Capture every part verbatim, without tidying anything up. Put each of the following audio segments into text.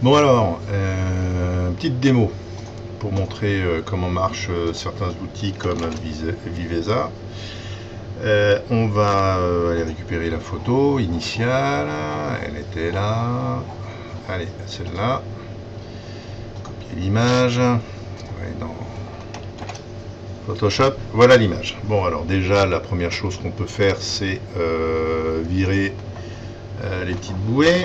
Bon alors, euh, petite démo pour montrer euh, comment marchent euh, certains outils comme Vise- Viveza. Euh, on va euh, aller récupérer la photo initiale, elle était là. Allez, celle-là. Copier l'image. Ouais, dans Photoshop, voilà l'image. Bon alors déjà la première chose qu'on peut faire c'est euh, virer euh, les petites bouées.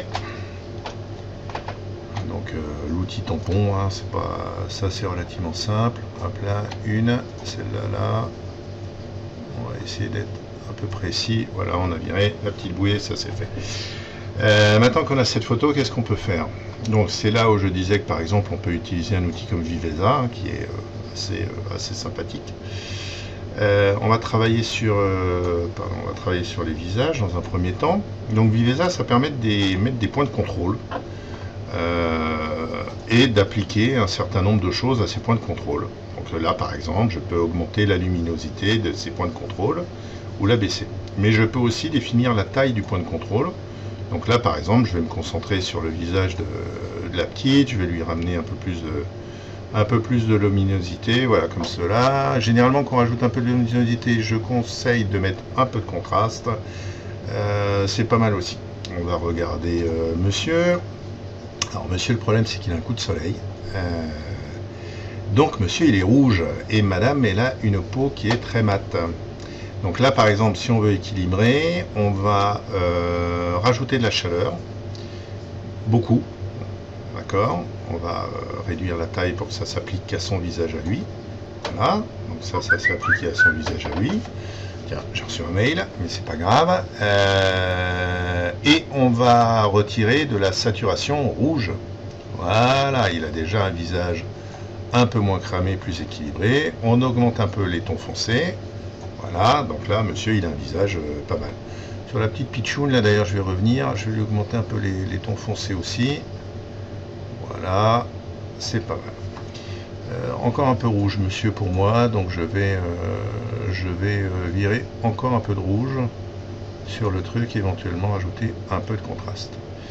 Donc euh, l'outil tampon, hein, c'est pas ça, c'est relativement simple. Hop là, une, celle-là là. On va essayer d'être un peu précis. Voilà, on a viré la petite bouée, ça c'est fait. Euh, maintenant qu'on a cette photo, qu'est-ce qu'on peut faire? Donc c'est là où je disais que par exemple on peut utiliser un outil comme Viveza, hein, qui est euh, assez, euh, assez sympathique. Euh, on va travailler sur, euh, pardon, on va travailler sur les visages dans un premier temps. Donc Viveza, ça permet de des, mettre des points de contrôle. Euh, et d'appliquer un certain nombre de choses à ces points de contrôle. Donc là par exemple je peux augmenter la luminosité de ces points de contrôle ou la baisser, mais je peux aussi définir la taille du point de contrôle. Donc là par exemple je vais me concentrer sur le visage de, de la petite, je vais lui ramener un peu plus de un peu plus de luminosité, voilà, comme cela. Généralement quand on rajoute un peu de luminosité, je conseille de mettre un peu de contraste. Euh, c'est pas mal aussi. On va regarder euh, monsieur. Alors monsieur, le problème c'est qu'il a un coup de soleil, euh, donc monsieur il est rouge et madame elle a une peau qui est très mate. Donc là par exemple si on veut équilibrer, on va euh, rajouter de la chaleur, beaucoup, d'accord. On va euh, réduire la taille pour que ça s'applique à son visage à lui, voilà. Donc ça, ça s'est appliqué à son visage à lui. Tiens, j'ai reçu un mail, mais c'est pas grave. Euh, et on va retirer de la saturation rouge. Voilà, il a déjà un visage un peu moins cramé, plus équilibré. On augmente un peu les tons foncés. Voilà, donc là, monsieur, il a un visage euh, pas mal. Sur la petite pitchoune, là d'ailleurs, je vais revenir. Je vais lui augmenter un peu les, les tons foncés aussi. Voilà, c'est pas mal. Euh, encore un peu rouge monsieur pour moi, donc je vais, euh, je vais euh, virer encore un peu de rouge sur le truc et éventuellement ajouter un peu de contraste.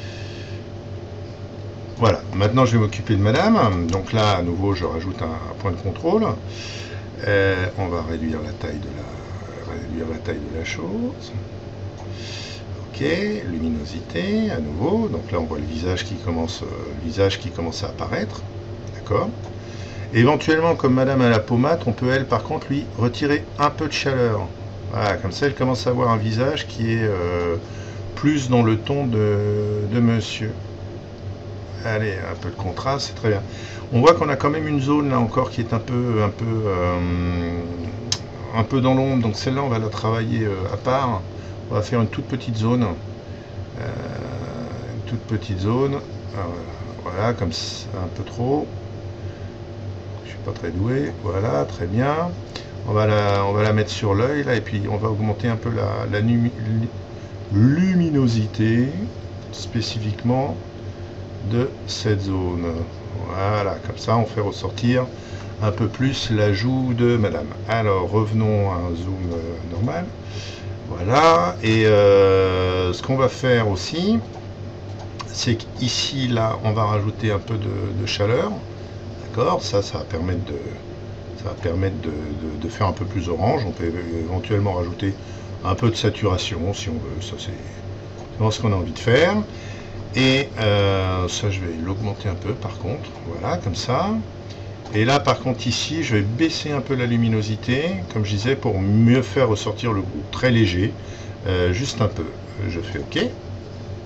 Voilà, maintenant je vais m'occuper de madame, donc là à nouveau je rajoute un, un point de contrôle. Euh, on va réduire la taille de la, réduire la taille de la chose. Ok, luminosité à nouveau, donc là on voit le visage qui commence, euh, le visage qui commence à apparaître, d'accord. Éventuellement, comme madame a la peau mate, on peut, elle, par contre, lui, retirer un peu de chaleur. Voilà, comme ça, elle commence à avoir un visage qui est euh, plus dans le ton de, de monsieur. Allez, un peu de contraste, c'est très bien. On voit qu'on a quand même une zone, là, encore, qui est un peu, un peu, euh, un peu dans l'ombre. Donc celle-là, on va la travailler euh, à part. On va faire une toute petite zone. Euh, une toute petite zone. Alors, voilà, comme ça, un peu trop. Pas très doué, voilà, très bien. On va la, on va la mettre sur l'œil là et puis on va augmenter un peu la, la luminosité spécifiquement de cette zone. Voilà, comme ça on fait ressortir un peu plus la joue de madame. Alors revenons à un zoom euh, normal. Voilà, et euh, ce qu'on va faire aussi, c'est qu'ici là on va rajouter un peu de, de chaleur. Ça, ça va permettre de, ça va permettre de, de, de faire un peu plus orange. On peut éventuellement rajouter un peu de saturation si on veut. Ça, c'est vraiment ce qu'on a envie de faire. Et euh, ça, je vais l'augmenter un peu par contre. Voilà, comme ça. Et là, par contre, ici, je vais baisser un peu la luminosité, comme je disais, pour mieux faire ressortir le goût. Très léger, euh, juste un peu. Je fais OK.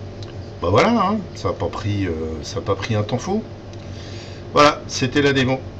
Ben voilà, hein, ça n'a pas pris, euh, ça n'a pas pris un temps fou. Voilà, c'était la démo.